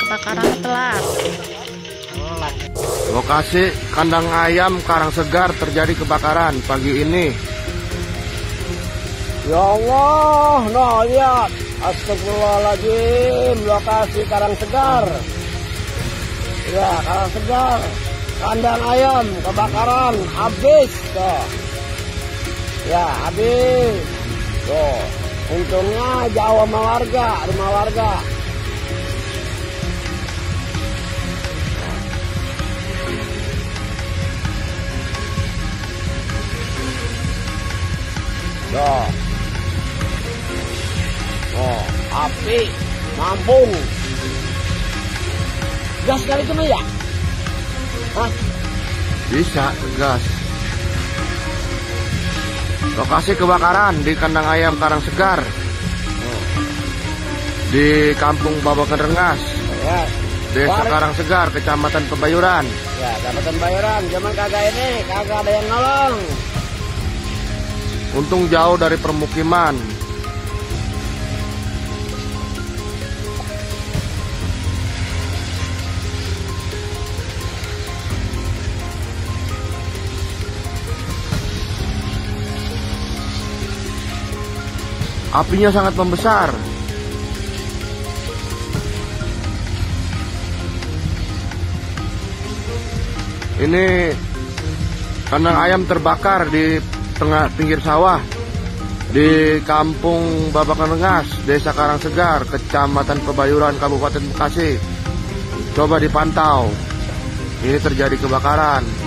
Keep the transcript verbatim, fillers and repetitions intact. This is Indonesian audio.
kebakaran telat. Lokasi kandang ayam Karangsegar terjadi kebakaran pagi ini. Ya Allah, nah lihat, astagfirullahaladzim, lokasi Karangsegar. Ya, Karangsegar, kandang ayam kebakaran, habis tuh. Ya, habis. Tuh, untungnya jauh sama warga, rumah warga. Tuh. Oh, api, mampung. Gas kali itu ya? Hah? Bisa, gas. Lokasi kebakaran di kandang ayam Karangsegar. Oh. Di Kampung Babakan Rengas. Ya. Desa War Karangsegar, Kecamatan Pebayuran. Ya, Kecamatan Pebayuran. Cuman kagak ini, kagak ada yang nolong. Untung jauh dari permukiman. Apinya sangat membesar. Ini kandang ayam terbakar di tengah pinggir sawah di Kampung Babakan Rengas, Desa Karangsegar, Kecamatan Pebayuran, Kabupaten Bekasi. Coba dipantau. Ini terjadi kebakaran.